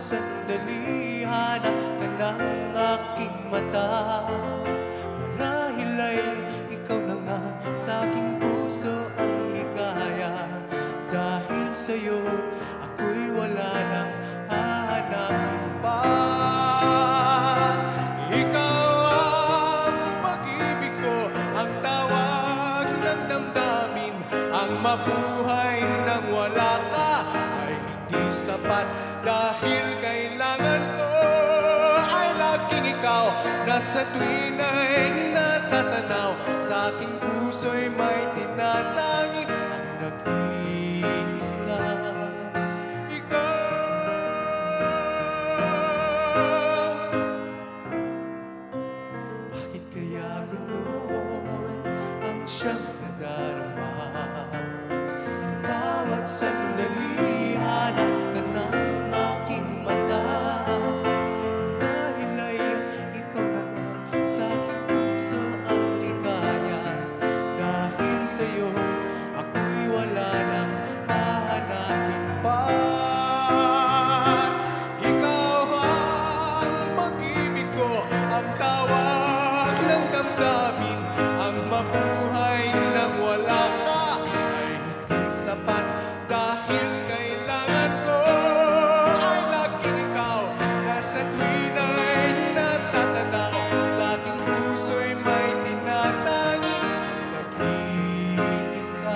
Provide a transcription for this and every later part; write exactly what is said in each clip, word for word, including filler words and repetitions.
sandali, hanap ka ng aking mata. Marahil ay ikaw na nga sa aking puso ang ligaya. Dahil sa'yo, ako'y wala nang hahanapin pa. Ikaw ang pag-ibig ko, ang tawag ng damdamin. Ang mabuhay nang wala ka ay hindi sapat. Dahil kailangan ko ay laging ikaw, na sa tuwin ay natatanaw. Sa aking puso'y may tinatangi ang nag-iisa. Ikaw, bakit kaya ganoon ang siyang nadarama? Sa bawat sandali, hanap ka ng aking mata. Marahil ay ikaw na nga sa aking puso ang ligaya. Dahil sa'yo, ako'y wala nang hahanapin pa. Ikaw ang pag-ibig ko, ang tawag ng damdamin. Ang mabuhay nang wala ka ay hindi sapat. Dahil kailangan ko ay laging ikaw, na sa tuwin ay natatanaw. Sa aking puso'y may tinatangi nag-iisa.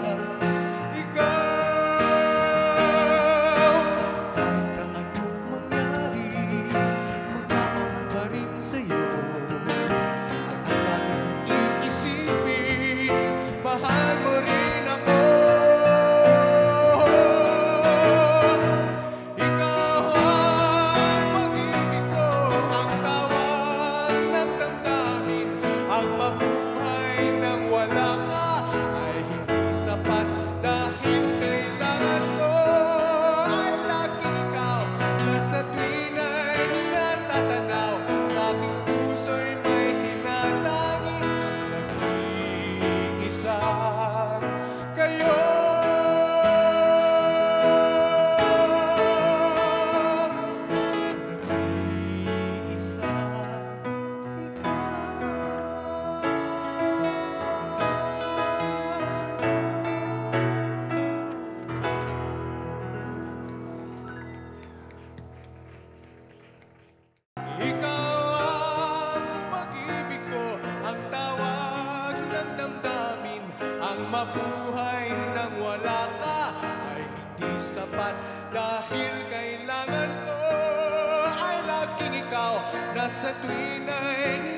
Ikaw, kahit na anong mangyari, magmamahal pa rin sa'yo. At ang lagi kong iisipin, mahal mo rin ako. Ikaw ang pag-ibig ko, ang tawag ng damdamin. Ang mabuhay nang wala ka ay hindi sapat. Dahil kailangan ko ay laging ikaw, na sa tuwin ay natatanaw. Sa aking puso'y may tinatangi ang nag-iisa. Kayo nag-iisa, ikaw ang pag-ibig ko, ang tawag ng damdamin. Ang mabuhay nang wala ka ay hindi sapat. Dahil kailangan ko ay laging ikaw, na sa tuwin ay